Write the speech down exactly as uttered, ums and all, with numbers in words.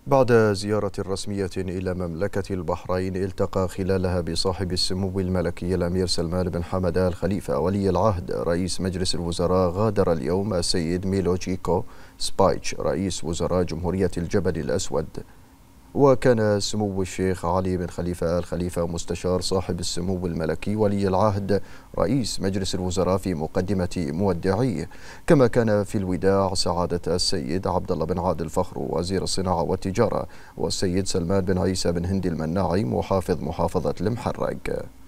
بعد زيارة رسمية إلى مملكة البحرين التقى خلالها بصاحب السمو الملكي الأمير سلمان بن حمد آل خليفة ولي العهد رئيس مجلس الوزراء غادر اليوم السيد ميلو تشيكو سبايتش رئيس وزراء جمهورية الجبل الأسود. وكان سمو الشيخ علي بن خليفة آل خليفة مستشار صاحب السمو الملكي ولي العهد رئيس مجلس الوزراء في مقدمة مودعيه، كما كان في الوداع سعادة السيد عبد الله بن عادل فخر وزير الصناعة والتجارة والسيد سلمان بن عيسى بن هندي المناعي محافظ محافظة المحرق.